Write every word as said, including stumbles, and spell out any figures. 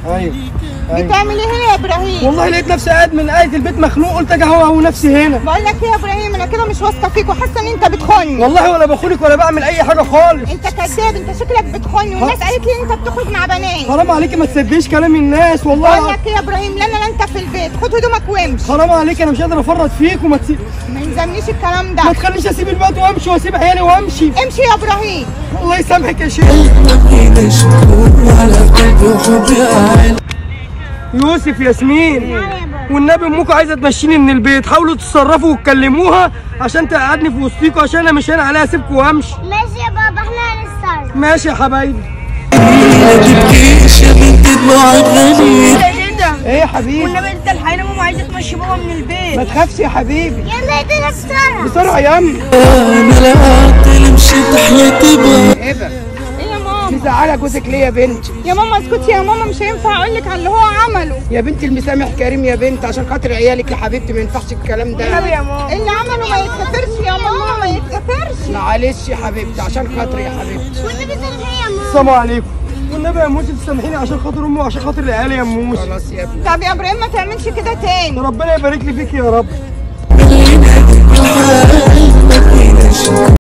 ايوه ايوه. بتعمل ايه هنا يا ابراهيم؟ والله لقيت نفسي قاعد من قاعد البيت مخنوق، قلت اجي اهوى نفسي هنا. بقول لك ايه يا ابراهيم، انا كده مش واثقه فيك وحاسه ان انت بتخوني. والله ولا بخونك ولا بعمل اي حاجه خالص. انت كذاب، انت شكلك بتخوني والناس قالت لي انت بتخرج مع بنات. حرام عليكي ما تصدقيش كلام الناس والله. بقول لك ايه يا ابراهيم، لا انا لا انت في البيت، خد هدومك وامشي. حرام عليكي، انا مش قادر افرط فيك وما تسيب. ما يلزمنيش الكلام ده. ما تخلينيش اسيب البيت وامشي واسيب عيالي وامشي. امشي يا ابراهيم. الله يسامحك يا شيخ. يوسف ياسمين، والنبي امكم عايزه تمشيني من البيت، حاولوا تتصرفوا وتكلموها عشان تقعدني في وسطيكوا، عشان انا مش هنا عليها اسيبكم وامشي. ماشي يا بابا، احنا هنتصرف. ماشي يا حبايبي. ايه يا حبيبي؟ والنبي انت الحقيقه ماما عايزه تمشي بابا من البيت. ما تخافش يا حبيبي. يلا ايدينا بسرعه بسرعه يا امي. انا لا عقل مشيت حياتي بقى. ايه ده؟ ايه يا ماما؟ مزعله جوزك ليه يا بنتي؟ يا ماما اسكتي يا ماما، مش هينفع اقول لك على اللي هو عمله. يا بنتي المسامح كريم يا بنت، عشان خاطر عيالك يا حبيبتي ما ينفعش الكلام ده. يا ماما اللي عمله ما يتغفرش يا ماما، ما يتغفرش. معلش يا حبيبتي، عشان خاطري يا حبيبتي. والنبي سامحيني يا ماما. السلام عليكم. والنبي يا موسى تسامحيني عشان خاطر امي وعشان خاطر العيال يا موسى. خلاص يا ابني. طب يا ابراهيم ما تعملش كده تاني. ربنا يبارك لي فيك يا رب.